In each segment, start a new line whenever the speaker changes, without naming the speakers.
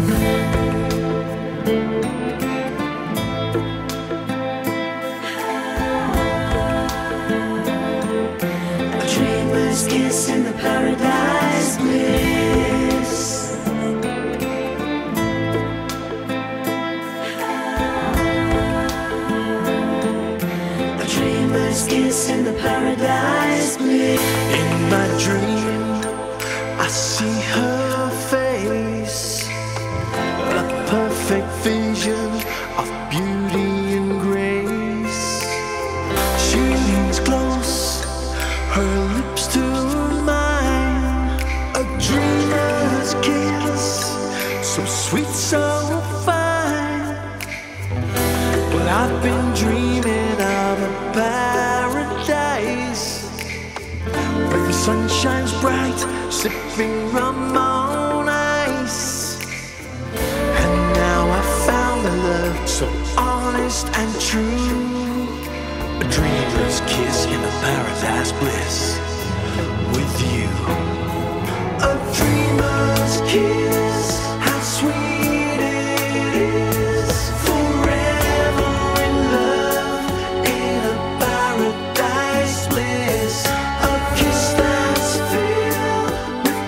A dreamer's kiss in the paradise bliss. A dreamer's kiss in the paradise bliss.
In my dream, I see her face, a perfect vision of beauty and grace. She leans close, her lips to mine, a dreamer's kiss, so sweet, so fine. Well, I've been dreaming of a paradise where the sun shines bright, sipping rum on ice. And now I found a love so honest and true, a dreamer's kiss in a paradise bliss with you. A dreamer's kiss, how sweet it is, forever in love in a paradise bliss. A kiss that's filled with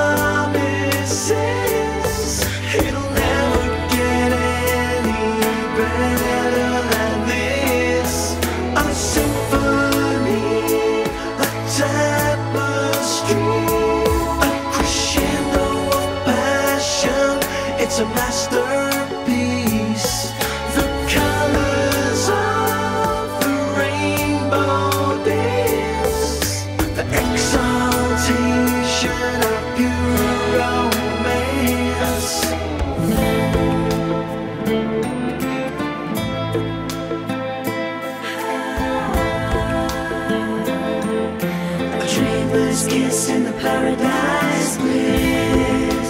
promises. It'll never get any better than this. A symphony, a tapestry, a crescendo of passion. It's a masterpiece. The colors of the rainbow dance, the exaltation of pure romance.
A dreamer's kiss in the paradise bliss.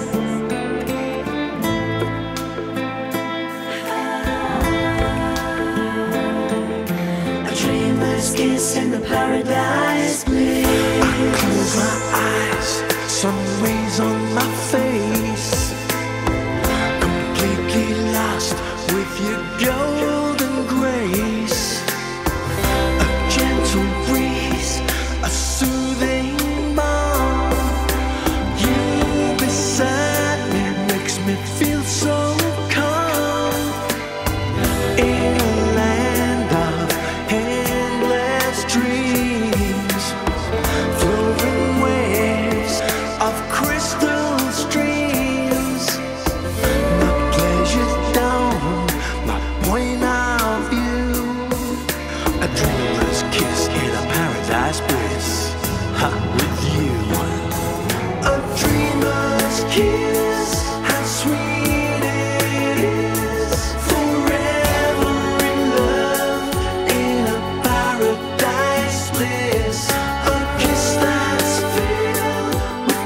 A dreamer's kiss in the paradise bliss.
I close my eyes, sun rays on my face, completely lost with your golden grace. A gentle breeze, a soothing balm. You beside me makes me feel so calm. In a land of endless dreams, flowing waves of crystal streams. My pleasure dawn, my point of view. A dreamer's kiss in a paradise bliss, ha, with you. A dreamer's kiss, how sweet it is, forever in love in a paradise bliss. A kiss that's filled with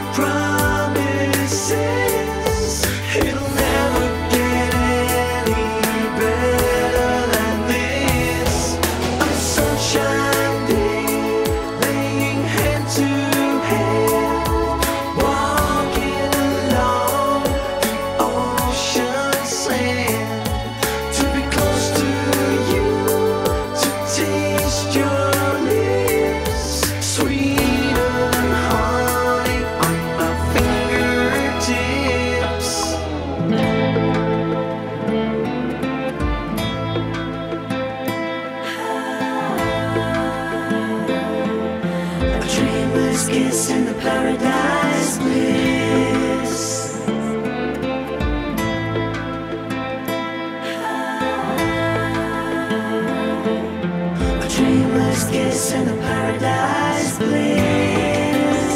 promises. It'll never get any better than this. A sunshine day, laying hand to hand, walking along the ocean sand, to be close to you, to taste your lips, sweeter than honey on my fingertips.
A dreamer's kiss in the paradise bliss. A dreamer's kiss in the paradise bliss.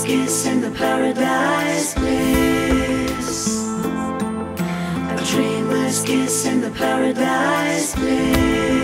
kiss and the paradise bliss. A dreamer's kiss and the paradise bliss.